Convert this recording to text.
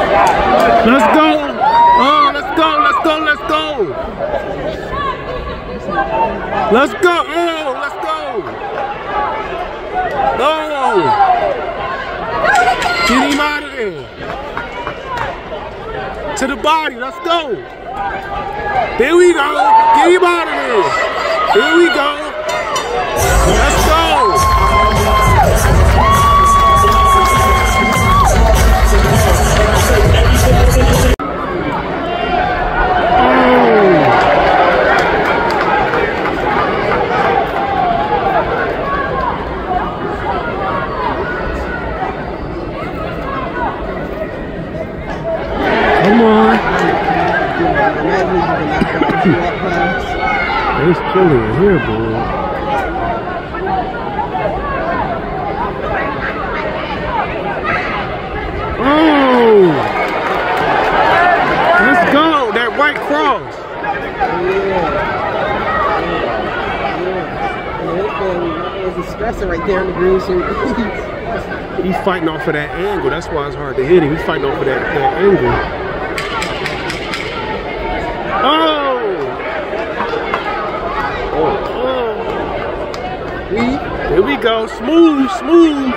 Let's go. Oh, let's go. Let's go. Let's go. Let's go. Oh, let's go. Oh. Get him out of there. To the body. Let's go. There we go. Get him out of there. Here we go. Let's go. Come on. It's chilly in here, boy. Oh! Let's go! That white cross. There's a stressor right there in the green shirt. He's fighting off of that angle. That's why it's hard to hit him. He's fighting off of that angle. Oh! Here we go. Smooth, smooth.